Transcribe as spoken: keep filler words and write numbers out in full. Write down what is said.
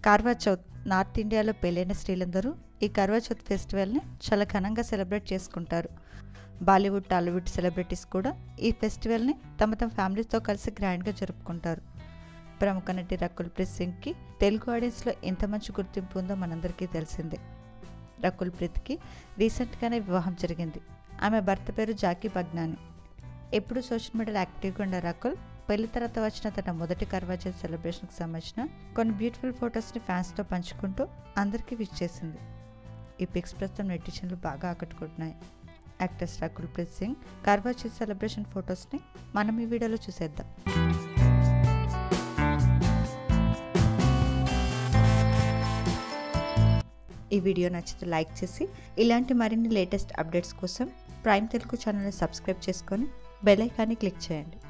Carvaan chauth north ఇండియాలో పెళ్ళైన స్త్రీలందరూ ఈ కార్వా చౌత్ ఫెస్టివల్ని చాలా ఘనంగా సెలబ్రేట్ చేసుకుంటారు. బాలీవుడ్ టాలీవుడ్ సెలబ్రిటీస్ కూడా ఈ ఫెస్టివల్ని తమ తమ ఫ్యామిలీతో కలిసి గ్రాండ్గా జరుపుకుంటారు. ప్రముఖ నటి రకుల్ ప్రీత్ సింగ్కి తెలుగు ఆడియన్స్లో ఎంత మంచి గుర్తింపు ఉందో మనందరికీ తెలిసిందే. రకుల్ ప్రీత్కి రీసెంట్గానే వివాహం జరిగింది. ఆమె భర్త పేరు జాకీ బగ్నాని. ఎప్పుడు సోషల్ మీడియాలో యాక్టివ్గా ఉన్న రకుల్ పెళ్లి తర్వాత వచ్చిన తన మొదటి కార్వా చౌత్ సెలబ్రేషన్కి సంబంధించిన కొన్ని బ్యూటిఫుల్ ఫొటోస్ని ఫ్యాన్స్తో పంచుకుంటూ అందరికీ విష్ చేసింది. ఈ పిక్స్ ప్రస్తుతం నెటిజన్లు బాగా ఆకట్టుకుంటున్నాయి. యాక్ట్రెస్ రకుల్ ప్రీత్ సింగ్ కార్వా చౌత్ సెలబ్రేషన్ ఫొటోస్ని మనం ఈ వీడియోలో చూసేద్దాం. ఈ వీడియో నచ్చితే లైక్ చేసి ఇలాంటి మరిన్ని లేటెస్ట్ అప్డేట్స్ కోసం ప్రైమ్ తెలుగు ఛానల్ని సబ్స్క్రైబ్ చేసుకొని బెల్ ఐకాన్ని క్లిక్ చేయండి.